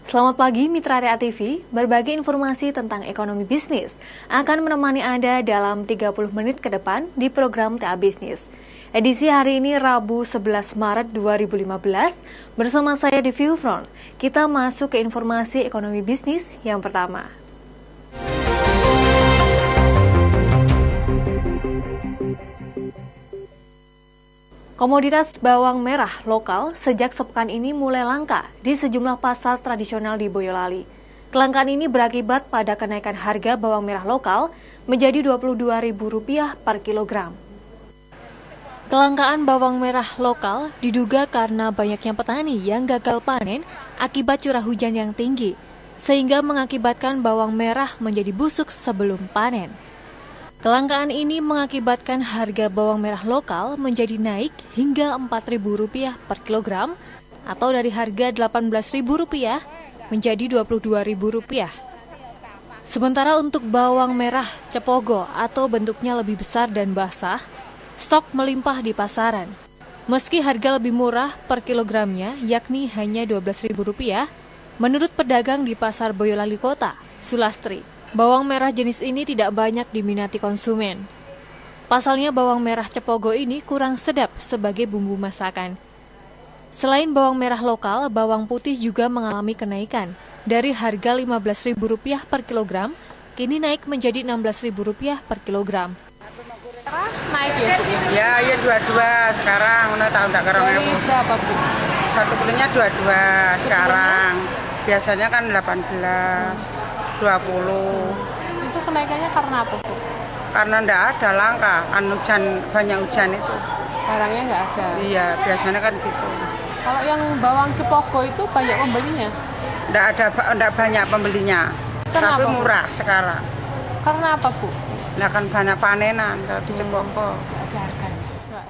Selamat pagi Mitra Rea TV, berbagi informasi tentang ekonomi bisnis akan menemani Anda dalam 30 menit ke depan di program TA Bisnis. Edisi hari ini Rabu 11 Maret 2015, bersama saya di Viewfront. Kita masuk ke informasi ekonomi bisnis yang pertama. Komoditas bawang merah lokal sejak sepekan ini mulai langka di sejumlah pasar tradisional di Boyolali. Kelangkaan ini berakibat pada kenaikan harga bawang merah lokal menjadi Rp22.000 per kilogram. Kelangkaan bawang merah lokal diduga karena banyaknya petani yang gagal panen akibat curah hujan yang tinggi, sehingga mengakibatkan bawang merah menjadi busuk sebelum panen. Kelangkaan ini mengakibatkan harga bawang merah lokal menjadi naik hingga Rp4.000 per kilogram atau dari harga Rp18.000 menjadi Rp22.000. Sementara untuk bawang merah cepogo atau bentuknya lebih besar dan basah, stok melimpah di pasaran. Meski harga lebih murah per kilogramnya yakni hanya Rp12.000, menurut pedagang di Pasar Boyolali Kota, Sulastri, bawang merah jenis ini tidak banyak diminati konsumen. Pasalnya bawang merah cepogo ini kurang sedap sebagai bumbu masakan. Selain bawang merah lokal, bawang putih juga mengalami kenaikan. Dari harga Rp15.000 per kilogram, kini naik menjadi Rp16.000 per kilogram. Naik ya Bu? Ya dua-dua sekarang. Tahu enggak karena dari berapa Bu? Satu kilonya dua-dua sekarang. Biasanya kan 18. 20. Itu kenaikannya karena apa Bu? Karena enggak ada langka, banyak hujan itu. Barangnya enggak ada? Iya, biasanya kan gitu. Kalau yang bawang cepogo itu banyak pembelinya? Enggak banyak pembelinya. Kenapa, tapi Bu? murah sekarang. Karena apa Bu? Nah kan banyak panenan di cepogo. Ada harganya?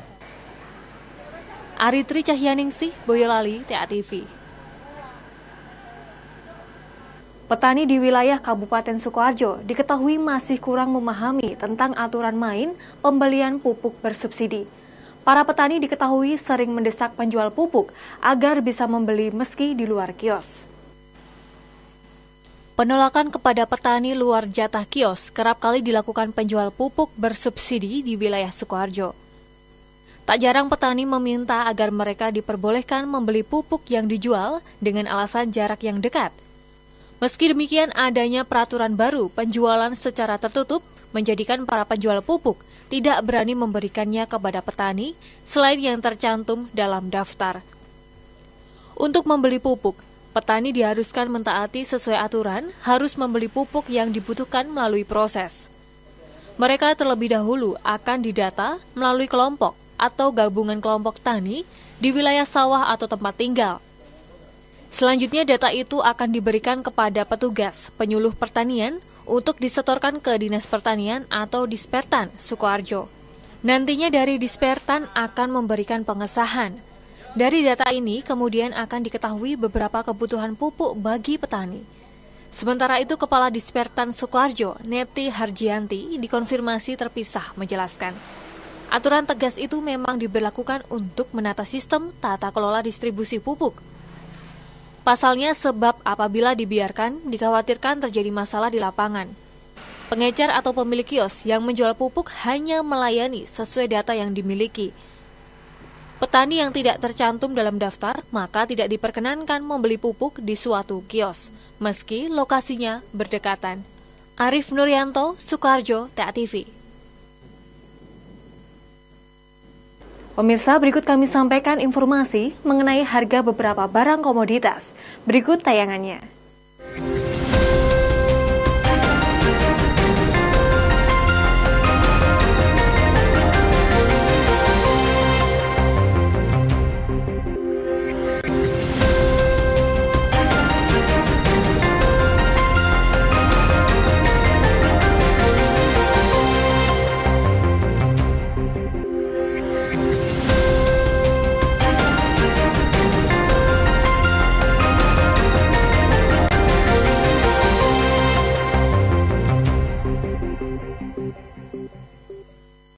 Aritri Cahyaningsih, Boyolali, TA TV. Petani di wilayah Kabupaten Sukoharjo diketahui masih kurang memahami tentang aturan main pembelian pupuk bersubsidi. Para petani diketahui sering mendesak penjual pupuk agar bisa membeli meski di luar kios. Penolakan kepada petani luar jatah kios kerap kali dilakukan penjual pupuk bersubsidi di wilayah Sukoharjo. Tak jarang petani meminta agar mereka diperbolehkan membeli pupuk yang dijual dengan alasan jarak yang dekat. Meski demikian, adanya peraturan baru penjualan secara tertutup menjadikan para penjual pupuk tidak berani memberikannya kepada petani selain yang tercantum dalam daftar. Untuk membeli pupuk, petani diharuskan mentaati sesuai aturan harus membeli pupuk yang dibutuhkan melalui proses. Mereka terlebih dahulu akan didata melalui kelompok atau gabungan kelompok tani di wilayah sawah atau tempat tinggal. Selanjutnya data itu akan diberikan kepada petugas penyuluh pertanian untuk disetorkan ke Dinas Pertanian atau Dispertan Sukoharjo. Nantinya dari Dispertan akan memberikan pengesahan. Dari data ini kemudian akan diketahui beberapa kebutuhan pupuk bagi petani. Sementara itu Kepala Dispertan Sukoharjo, Neti Harjianti, dikonfirmasi terpisah menjelaskan. Aturan tegas itu memang diberlakukan untuk menata sistem tata kelola distribusi pupuk. Pasalnya sebab apabila dibiarkan, dikhawatirkan terjadi masalah di lapangan. Pengecer atau pemilik kios yang menjual pupuk hanya melayani sesuai data yang dimiliki. Petani yang tidak tercantum dalam daftar, maka tidak diperkenankan membeli pupuk di suatu kios, meski lokasinya berdekatan. Arif Nuryanto, Sukoharjo, TA TV. Pemirsa, berikut kami sampaikan informasi mengenai harga beberapa barang komoditas. Berikut tayangannya.